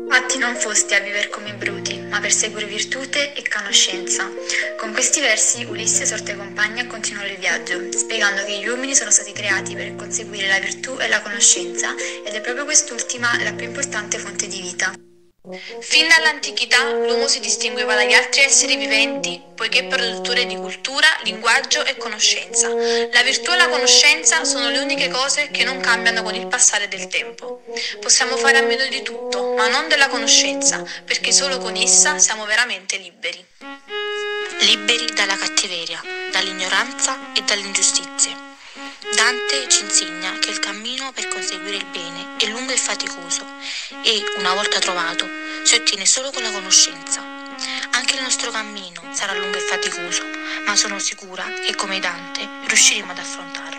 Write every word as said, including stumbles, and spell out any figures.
Atti non fosti a viver come bruti, ma per seguire virtute e conoscenza. Con questi versi Ulisse sorte ai compagni e continuò il viaggio, spiegando che gli uomini sono stati creati per conseguire la virtù e la conoscenza ed è proprio quest'ultima la più importante fonte di vita. Fin dall'antichità l'uomo si distingueva dagli altri esseri viventi poiché produttore di cultura, linguaggio e conoscenza. La virtù e la conoscenza sono le uniche cose che non cambiano con il passare del tempo. Possiamo fare a meno di tutto, ma non della conoscenza, perché solo con essa siamo veramente liberi. Liberi dalla cattiveria, dall'ignoranza e dalle ingiustizie. Dante ci insegna che il cammino per conseguire il bene è lungo e faticoso e, una volta trovato, si ottiene solo con la conoscenza. Anche il nostro cammino sarà lungo e faticoso, ma sono sicura che come Dante riusciremo ad affrontarlo.